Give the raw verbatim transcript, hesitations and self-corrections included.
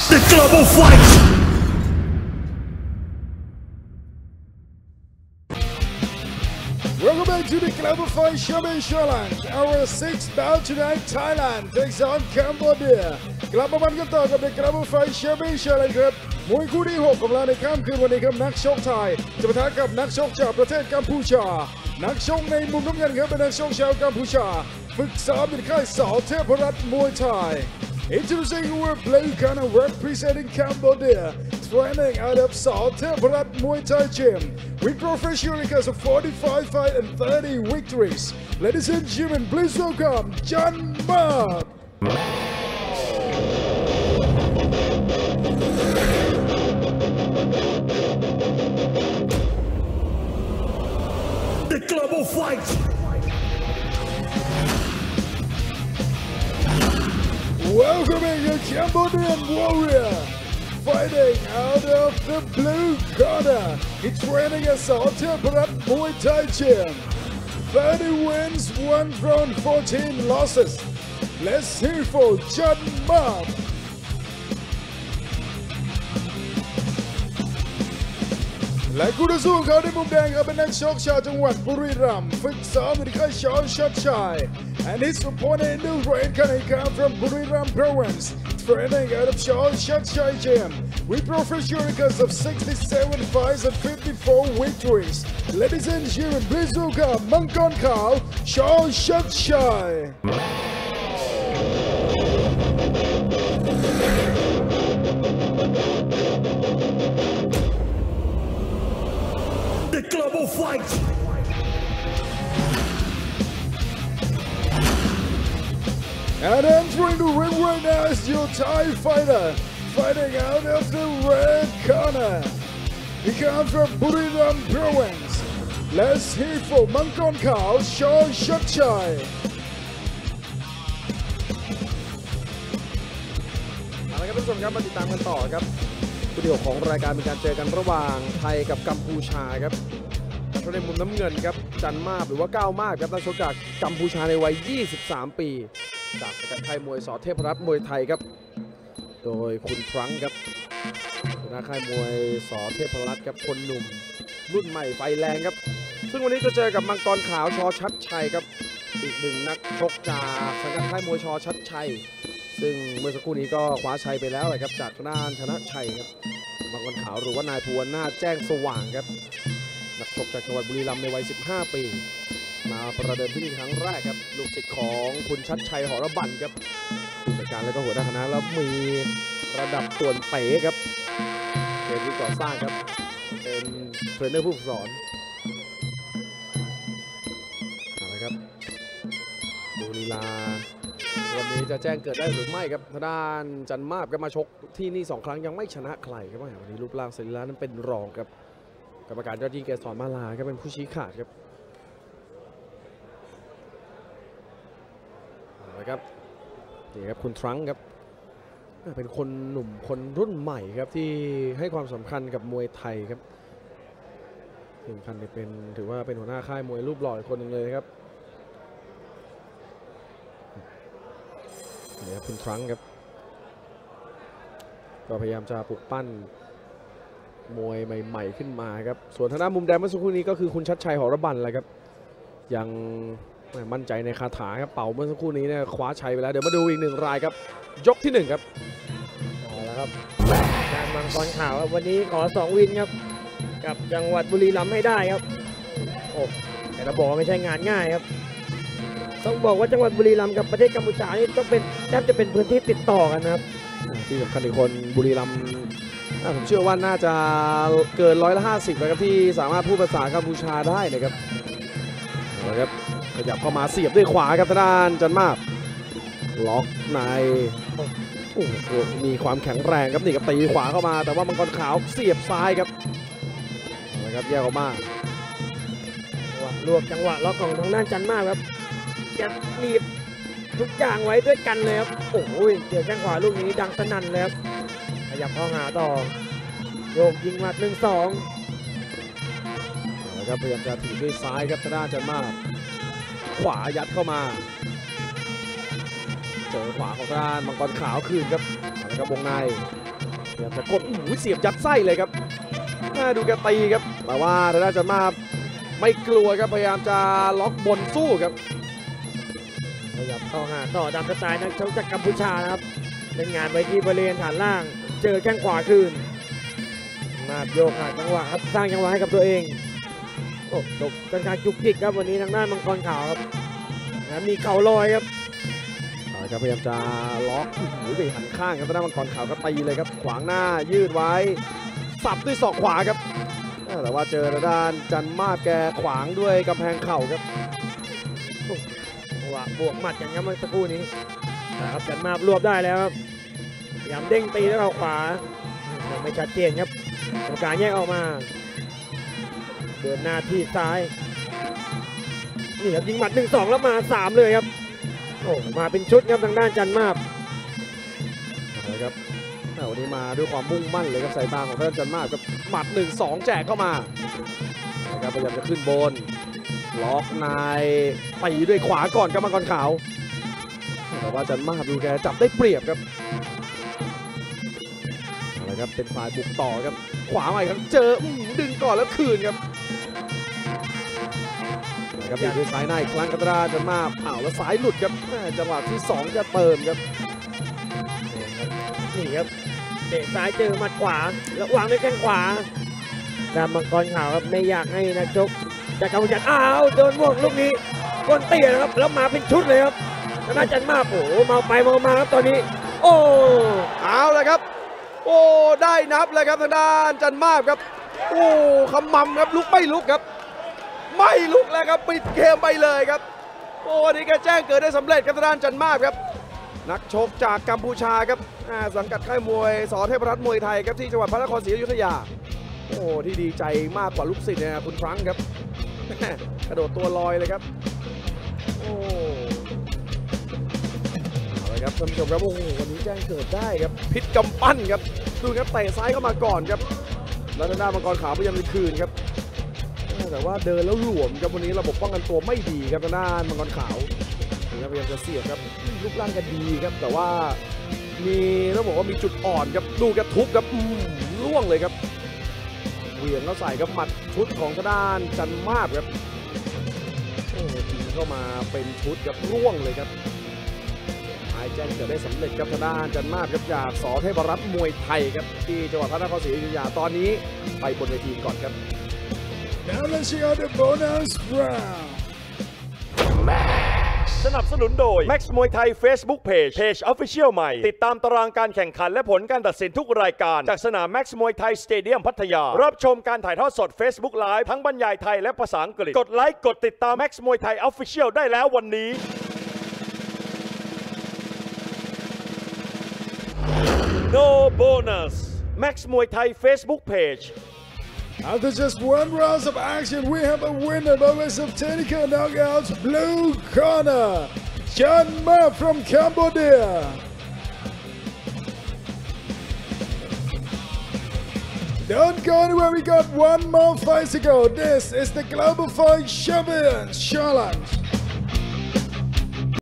The Global Fight! Welcome back to the Global Fight Champion Challenge. Our sixth bout tonight, Thailand takes on Cambodia. กลับมามันกันต่อกับ The Global Fight Champion Challenge ครับมวยคู่ที่หกของเราในค่ำคืนวันนี้ครับนักชกไทยจะปะทะกับนักชกจากประเทศกัมพูชานักชกในมุมน้ำเงินครับเป็นนักชกชาวกัมพูชาฝึกซ้อมอยู่ในค่ายสอเทพรัตน์มวยไทย Introducing our blue corner representing Cambodia, training out of Saoteparat Muay Thai Gym with professional records of forty-five fights and thirty victories. Ladies and gentlemen, please welcome Chan Map. The Global Fight! Welcoming a Cambodian warrior, fighting out of the blue corner. He's training at Saoteparat Muay Thai Gym. thirty wins, one draw, fourteen losses. Let's hear for Chan Map. และคู่ต่อสู้ของเขาในมุมแดงครับเป็นนักชกชาวจังหวัดบุรีรัมย์ฝึกซ้อมอยู่ที่ค่ายชอชัดชัย and his opponent in the ring can come from Buriram province training out of Shaw Chatsai Gym with professional records of sixty-seven fights and fifty-four victories. Ladies and gentlemen, please welcome Mangkon Khao Shaw Chatsai. The Global Fight! And entering the ring right now is your Thai fighter, fighting out of the red corner. He comes from Buriram province. Let's hear for Mangkon Khao Shaw Chatsai. เอาละครับท่านผู้ชมครับมาติดตามกันต่อครับวิดีโอของรายการมีการเจอกันระหว่างไทยกับกัมพูชาครับในมุมน้ำเงินครับจันมาบหรือว่าก้าวมากครับนักชกจากกัมพูชาในวัยยี่สิบสามปีจากสังกัดค่ายมวยสอเทพรัตน์มวยไทยครับโดยคุณทรังก์ครับหัวหน้าค่ายมวยสอเทพรัตน์ครับคนหนุ่มรุ่นใหม่ไฟแรงครับซึ่งวันนี้จะเจอกับมังกรขาวชอชัดชัยครับอีกหนึ่งนักชกจากสังกัดค่ายมวยชอชัดชัยซึ่งเมื่อสักครู่นี้ก็คว้าชัยไปแล้วเลยครับจากด้านชนะชัยครับมังกรขาวหรือว่านายภูวนาถแจ้งสว่างครับนักชกจากจังหวัดบุรีรัมย์ในวัยสิบห้าปีมาประเดิมที่นี่ครั้งแรกครับลูกศิษย์ของคุณชัดชัยหรบันครับผู้จัดการและก็หัวหน้าคณะแล้วมีระดับส่วนเป๋ครับเรียนวิทย์ก่อสร้างครับเป็นเทรนเนอร์ผู้ฝึกสอนเอาละครับดูลีลาวันนี้จะแจ้งเกิดได้หรือไม่ครับทางด้านจันมาบก็มาชกที่นี่สองครั้งยังไม่ชนะใครครับวันนี้รูปร่างสรีระนั้นเป็นรองครับกรรมการยอดยิ่งเกษรมาลาครับเป็นผู้ชี้ขาดครับนะครับนี่ครับคุณทรังก์ครับเป็นคนหนุ่มคนรุ่นใหม่ครับที่ให้ความสำคัญกับมวยไทยครับสำคัญเป็นถือว่าเป็นหัวหน้าค่ายมวยรูปหล่อคนหนึ่งเลยครับนี่ครับคุณทรังก์ครับก็พยายามจะปลุกปั้นมวยใหม่ๆขึ้นมาครับส่วนทางด้านมุมแดงเมื่อสักครู่นี้ก็คือคุณชัดชัยหรบันแหละครับยังมั่นใจในคาถาครับเป่าเมื่อสักครู่นี้เนี่ยคว้าชัยไปแล้วเดี๋ยวมาดูอีกหนึ่งรายครับยกที่หนึ่งครับเอาละครับการมังกรขาววันนี้ขอสองวินครับกับจังหวัดบุรีรัมย์ให้ได้ครับโอ้แต่เราบอกว่าไม่ใช่งานง่ายครับต้องบอกว่าจังหวัดบุรีรัมย์กับประเทศกัมพูชานี่ต้องเป็นแทบจะเป็นพื้นที่ติดต่อกันนะครับที่สำคัญอีกคนบุรีรัมย์ผมเชื่อว่าน่าจะเกินร้อยละห้าสิบนะครับที่สามารถพูดภาษากัมพูชาได้นะครับนะครับขยับเข้ามาเสียบด้วยขวาครับทางด้านจันมาบล็อกในโอ้โหมีความแข็งแรงครับนี่ครับตีขวาเข้ามาแต่ว่ามังกรขาวเสียบซ้ายครับนะครับแยกออกมาลวกจังหวะล็อกของทางด้านจันมาบครับจะหนีบทุกอย่างไว้ด้วยกันเลยครับโอ้ยเดี๋ยวแข้งขวาลูกนี้ดังสนั่นเลยครับขยับเข้าหาต่อโยกยิงหมัดหนึ่งสองนะครับพยายามจะถีบด้วยซ้ายครับทางด้านจันมาบขวายัดเข้ามาเจอขวาของทางด้านมังกรขาวคืนครับแล้วก็วงในพยายามจะกดโอ้โหเสียบยัดไส้เลยครับน่าดูแกตีครับแต่ว่าทางด้านจันมาไม่กลัวครับพยายามจะล็อกบนสู้ครับขยับเข้าหาต่อตามสไตล์นักชกจากกัมพูชานะครับเล่นงานไปที่บริเวณฐานล่างเจอแข้งขวาคืนมาโยกหาจังหวะครับสร้างจังหวะให้กับตัวเองโอ้จบกันการจุกจิกครับวันนี้ทางด้านมังกรขาวครับแล้วมีเข่าลอยครับเอาละครับพยายามจะล็อกหรือไปหันข้างครับทางด้านมังกรขาวก็ตีเลยครับขวางหน้ายืดไว้สับด้วยศอกขวาครับแต่ว่าเจอทางด้านจันมาศแกขวางด้วยกำแพงเข่าครับจังหวะบวกหมัดกันครับเมื่อสักครู่นี้นะครับจันมารวบได้แล้วครับพยายามเด้งตีด้วยเข่าขวายังไม่ชัดเจนครับกรรมการแยกออกมาเดินหน้าที่ซ้ายนี่ครับยิงหมัดหนึ่งสองแล้วมาสามเลยครับโอ้มาเป็นชุดครับทางด้านจันมาบเอาละครับแต่วันนี้มาด้วยความมุ่งมั่นเลยครับสายตาของท่านจันมาศครับหมัดหนึ่งสองแจกเข้ามานะครับพยายามจะขึ้นบนล็อกนายตีด้วยขวาก่อนครับมังกรขาวแต่ว่าจันมาศดูแกจับได้เปรียบครับเอาละครับเป็นฝ่ายบุกต่อครับขวาใหม่ครับเจอดึงก่อนแล้วคืนครับนะครับดีด้วยซ้ายหน้าอีกครั้งกระดาจันมาศอ้าวแล้วซ้ายหลุดครับจังหวะที่สองจะเติมครับนี่ครับเตะซ้ายเจอหมัดขวาแล้ววางด้วยแข้งขวาดามมังกรขาวครับไม่อยากให้นักชกจากกัมพูชาอ้าวโดนบวกลูกนี้ก้นเตี้ยนะครับแล้วมาเป็นชุดเลยครับทางด้านจันมาโอ้มาไปมามาครับตอนนี้โอ้เอาเลยครับโอ้ได้นับเลยครับทางด้านจันมาศครับโอ้ขมำครับลุกไม่ลุกครับไม่ลุกแล้วครับปิดเกมไปเลยครับโอ้นี่แกแจ้งเกิดได้สำเร็จครับทางด้านจันมาศครับนักชกจากกัมพูชาครับสังกัดค่ายมวยส.เทพรัตน์มวยไทยครับที่จังหวัดพระนครศรีอยุธยาโอ้ที่ดีใจมากกว่าลูกศิษย์เนี่ยคุณฟรังก์ครับกระโดดตัวลอยเลยครับโอ้เอาละครับท่านผู้ชมครับโอ้วันนี้แจ้งเกิดได้ครับพิษกำปั้นครับดูครับเตะซ้ายเข้ามาก่อนครับแล้วทางด้านมังกรขาวพยายามจะคืนครับแต่ว่าเดินแล้วหลวมครับวันนี้ระบบป้องกันตัวไม่ดีครับทางด้านมังกรขาวพยายามจะเสียบครับรูปร่างกันดีครับแต่ว่ามีต้องบอกว่ามีจุดอ่อนครับดูกระทุบครับล่วงเลยครับเหวี่ยงแล้วใส่กับหมัดชุดของทางด้านจันมาศครับโอ้ยิงเข้ามาเป็นชุดครับร่วงเลยครับหายแจ้งเกิดได้สำเร็จครับทางด้านจันมาศครับจากส.เทพรัตน์มวยไทยครับที่จังหวัดพระนครศรีอยุธยาตอนนี้ไปบนเวทีก่อนครับ Now let's check out the bonus round สนับสนุนโดย Max มวยไทย Facebook Page Page Official ใหม่ติดตามตารางการแข่งขันและผลการตัดสินทุกรายการจากสนาม Max มวยไทยสเตเดียมพัทยารับชมการถ่ายทอดสด Facebook Live ทั้งบรรยายไทยและภาษาอังกฤษกดไลค์กดติดตาม Max มวยไทย Official ได้แล้ววันนี้ No bonus Max มวยไทย Facebook Page After just one round of action, we have a winner by way of technical knockouts. Blue corner, Chan Ma from Cambodia. Don't go anywhere, we got one more fight to go. This is the Global Fight Champions Challenge.